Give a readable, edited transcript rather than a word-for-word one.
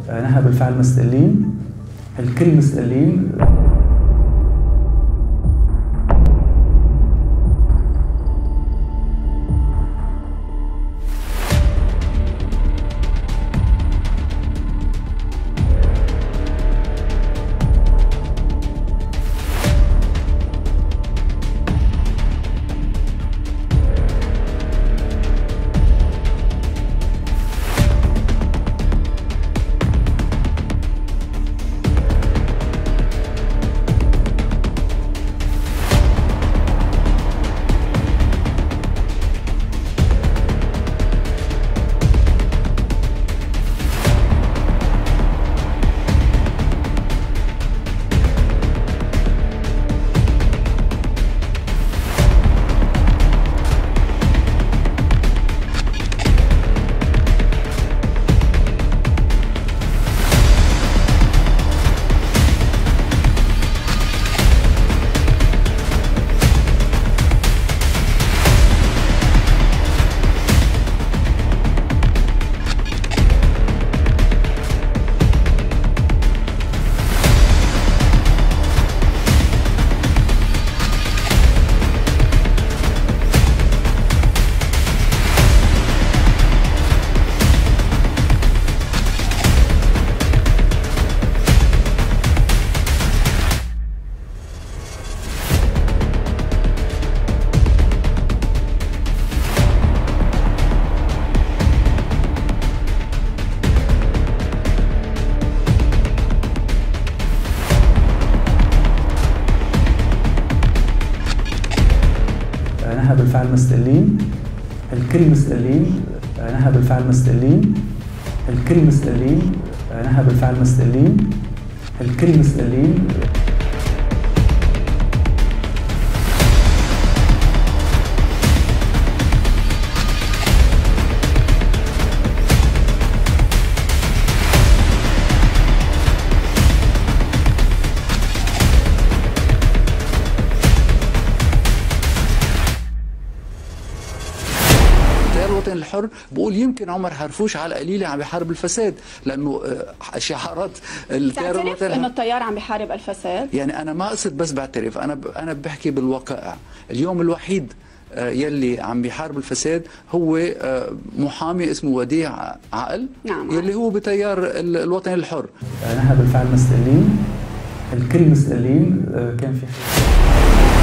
نحن بالفعل مستقلين، الكل مستقلين. نحن بالفعل مستقلين، الكل مستقلين. نحن بالفعل مستقلين، الكل مستقلين. نحن بالفعل مستقلين، الكل مستقلين. الوطن الحر بقول يمكن عمر حرفوش على القليله عم بيحارب الفساد، لانه شعارات التيار الوطني انه التيار عم بيحارب الفساد. يعني انا ما قصد بس بعترف، انا بحكي بالواقع. اليوم الوحيد يلي عم بيحارب الفساد هو محامي اسمه وديع عقل. نعم. يلي هو بتيار الوطن الحر. نحن بالفعل مستقلين، الكل مستقلين. كان في